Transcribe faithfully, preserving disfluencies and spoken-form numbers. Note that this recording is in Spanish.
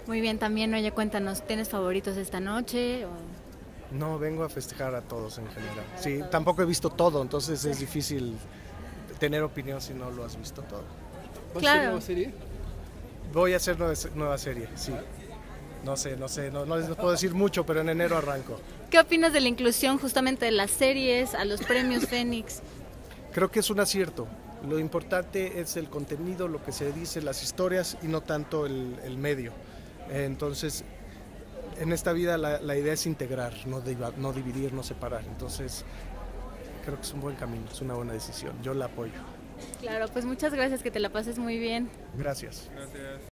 Muy bien, también, oye, cuéntanos, ¿tienes favoritos esta noche? O... No, vengo a festejar a todos en general. A Sí, todos. tampoco he visto todo, entonces Sí. es difícil tener opinión si no lo has visto todo. ¿Va a ser Claro. nueva serie? Voy a hacer nueva, nueva serie, sí. No sé, no sé, no, no les puedo decir mucho, pero en enero arranco. ¿Qué opinas de la inclusión justamente de las series a los premios Fénix? Creo que es un acierto. Lo importante es el contenido, lo que se dice, las historias y no tanto el, el medio. Entonces, en esta vida la, la idea es integrar, no, diva, no dividir, no separar. Entonces, creo que es un buen camino, es una buena decisión. Yo la apoyo. Claro, pues muchas gracias, que te la pases muy bien. Gracias. Gracias.